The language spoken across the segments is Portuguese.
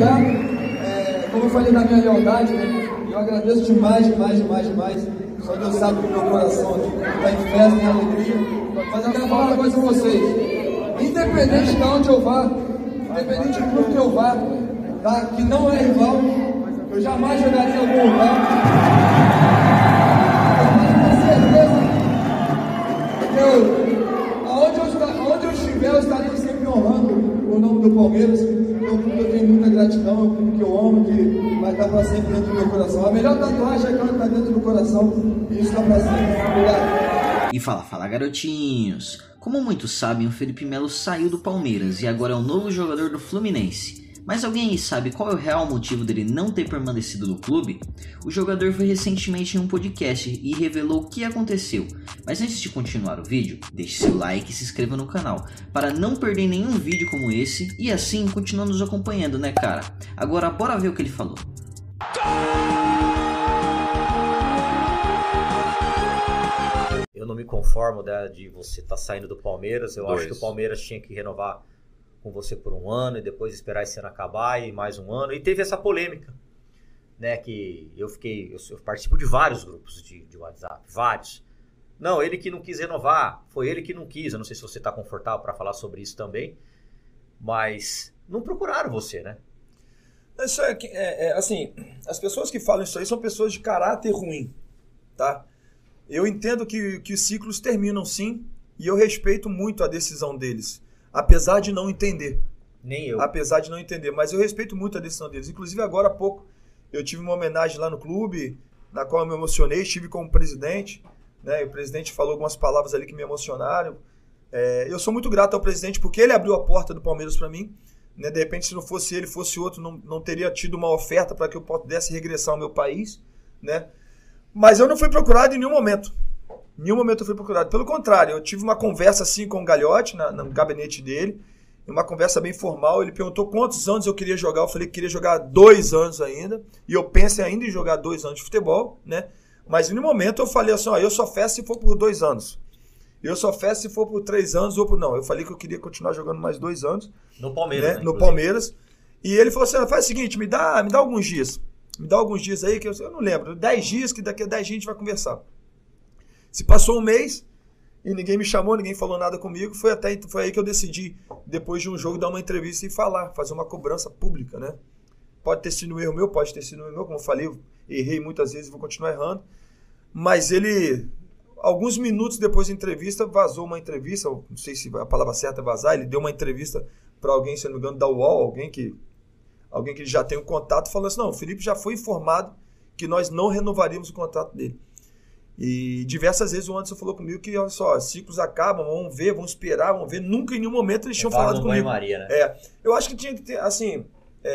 obrigado. Como eu falei da minha lealdade, né? Eu agradeço demais. Só Deus sabe que o meu coração está em festa, em alegria. Mas eu quero falar uma coisa com vocês. Independente de onde eu vá, independente do clube que eu vá, tá? Que não é rival, eu jamais jogaria em algum lugar. Aonde eu estiver, eu estarei sempre honrando o nome do Palmeiras. Eu tenho muita gratidão, é um clube que eu amo, que vai estar para sempre dentro do meu coração. A melhor tatuagem é aquela que está dentro do coração, e isso está para sempre. Obrigado. E fala garotinhos! Como muitos sabem, o Felipe Melo saiu do Palmeiras e agora é o novo jogador do Fluminense. Mas alguém aí sabe qual é o real motivo dele não ter permanecido no clube? O jogador foi recentemente em um podcast e revelou o que aconteceu. Mas antes de continuar o vídeo, deixe seu like e se inscreva no canal, para não perder nenhum vídeo como esse e assim continuar nos acompanhando, né cara? Agora bora ver o que ele falou. Eu não me conformo de você estar saindo do Palmeiras, eu acho que o Palmeiras tinha que renovar com você por um ano e depois esperar esse ano acabar e mais um ano. E teve essa polêmica, né, que eu participo de vários grupos de WhatsApp, vários. Não, ele que não quis renovar, foi ele que não quis. Eu não sei se você está confortável para falar sobre isso também, mas não procuraram você, né? Isso assim, as pessoas que falam isso aí são pessoas de caráter ruim, tá? Eu entendo que os ciclos terminam sim, e eu respeito muito a decisão deles. Apesar de não entender. Nem eu. Apesar de não entender. Mas eu respeito muito a decisão deles. Inclusive, agora há pouco, eu tive uma homenagem lá no clube, na qual eu me emocionei, estive como presidente, né? E o presidente falou algumas palavras ali que me emocionaram. Eu sou muito grato ao presidente, porque ele abriu a porta do Palmeiras para mim. Né? De repente, se não fosse ele, fosse outro, não teria tido uma oferta para que eu pudesse regressar ao meu país. Né? Mas eu não fui procurado em nenhum momento. Em nenhum momento eu fui procurado. Pelo contrário, eu tive uma conversa assim com o Gagliotti, no gabinete dele, uma conversa bem formal. Ele perguntou quantos anos eu queria jogar. Eu falei que queria jogar 2 anos ainda. E eu penso ainda em jogar 2 anos de futebol, né? Mas em nenhum momento eu falei assim, ó, eu só fecho se for por 2 anos. Eu só fecho se for por 3 anos ou por... Não, eu falei que eu queria continuar jogando mais 2 anos. No Palmeiras, né? No Palmeiras. E ele falou assim, faz o seguinte, me dá alguns dias. Me dá alguns dias aí, que eu não lembro. 10 dias, que daqui a 10 dias a gente vai conversar. Se passou um mês e ninguém me chamou, ninguém falou nada comigo, foi aí que eu decidi, depois de um jogo, dar uma entrevista e fazer uma cobrança pública, né? Pode ter sido um erro meu, pode ter sido um erro meu, como eu falei, eu errei muitas vezes e vou continuar errando. Mas ele, alguns minutos depois da entrevista, vazou uma entrevista, não sei se a palavra certa é vazar, ele deu uma entrevista para alguém, se não me engano, da UOL, alguém que ele já tem um contato, falando assim, não, o Felipe já foi informado que nós não renovaríamos o contrato dele. E diversas vezes o Anderson falou comigo que, olha só, ciclos acabam, vamos ver, vamos esperar, vamos ver. Nunca em nenhum momento eles tinham falado comigo. Maria, né? Eu acho que tinha que ter, assim,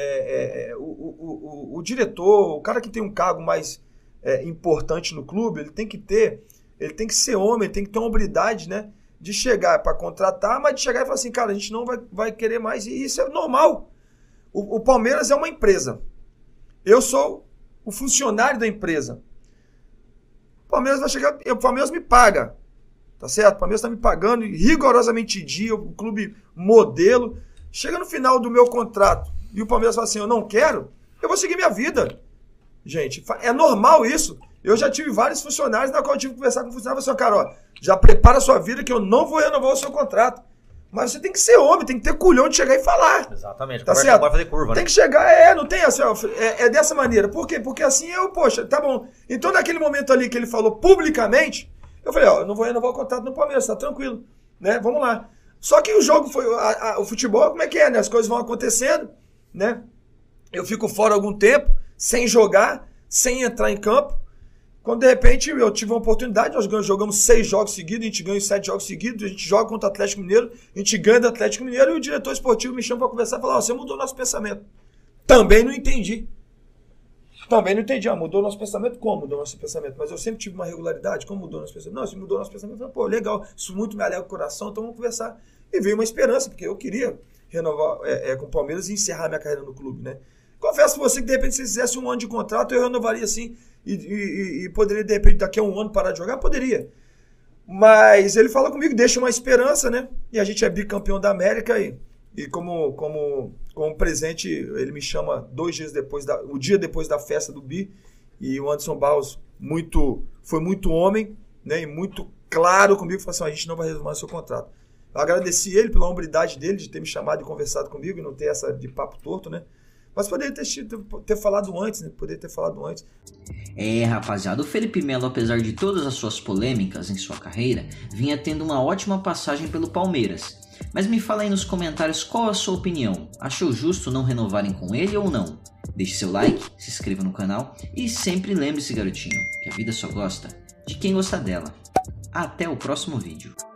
o diretor, o cara que tem um cargo mais importante no clube, ele tem que ser homem, ele tem que ter uma hombridade, né? De chegar para contratar, mas de chegar e falar assim, cara, a gente não vai querer mais. E isso é normal. O Palmeiras é uma empresa. Eu sou o funcionário da empresa. O Palmeiras vai chegar, o Palmeiras me paga, tá certo? O Palmeiras está me pagando rigorosamente em dia, o clube modelo. Chega no final do meu contrato e o Palmeiras fala assim, eu não quero, eu vou seguir minha vida. Gente, é normal isso. Eu já tive vários funcionários na qual eu tive que conversar com o funcionário e falei assim, cara, ó, já prepara a sua vida que eu não vou renovar o seu contrato. Mas você tem que ser homem, tem que ter culhão de chegar e falar. Exatamente, tá certo? Pode fazer curva, né? Tem que chegar, não tem assim, ó, é dessa maneira. Por quê? Porque assim poxa, tá bom. Então naquele momento ali que ele falou publicamente, eu falei, ó, eu não vou renovar o contrato no Palmeiras, tá tranquilo, né? Vamos lá. Só que o jogo foi, o futebol, como é que é, né? As coisas vão acontecendo, né? Eu fico fora algum tempo, sem jogar, sem entrar em campo. Quando de repente eu tive uma oportunidade, nós jogamos 6 jogos seguidos, a gente ganha 7 jogos seguidos, a gente joga contra o Atlético Mineiro, a gente ganha do Atlético Mineiro e o diretor esportivo me chama para conversar e fala, você mudou nosso pensamento. Também não entendi. Mudou nosso pensamento? Como mudou nosso pensamento? Mas eu sempre tive uma regularidade, como mudou nosso pensamento? Não, se mudou nosso pensamento, eu falei, pô, legal, isso muito me alegra o coração, então vamos conversar. E veio uma esperança, porque eu queria renovar com o Palmeiras e encerrar minha carreira no clube, né? Confesso pra você que de repente se fizesse um ano de contrato, eu renovaria assim e poderia de repente daqui a um ano parar de jogar? Poderia. Mas ele fala comigo, deixa uma esperança, né? E a gente é bicampeão da América e E como presente, ele me chama 2 dias depois, o dia depois da festa do Bi. E o Anderson Barros foi muito homem, né, e muito claro comigo. Falou assim, a gente não vai renovar o seu contrato. Eu agradeci ele pela hombridade dele, de ter me chamado e conversado comigo, e não ter essa de papo torto, né? Mas poderia ter falado antes, né? Poderia ter falado antes. Rapaziada, o Felipe Melo, apesar de todas as suas polêmicas em sua carreira, vinha tendo uma ótima passagem pelo Palmeiras. Mas me fala aí nos comentários qual a sua opinião. Achou justo não renovarem com ele ou não? Deixe seu like, se inscreva no canal e sempre lembre-se, garotinho, que a vida só gosta de quem gosta dela. Até o próximo vídeo.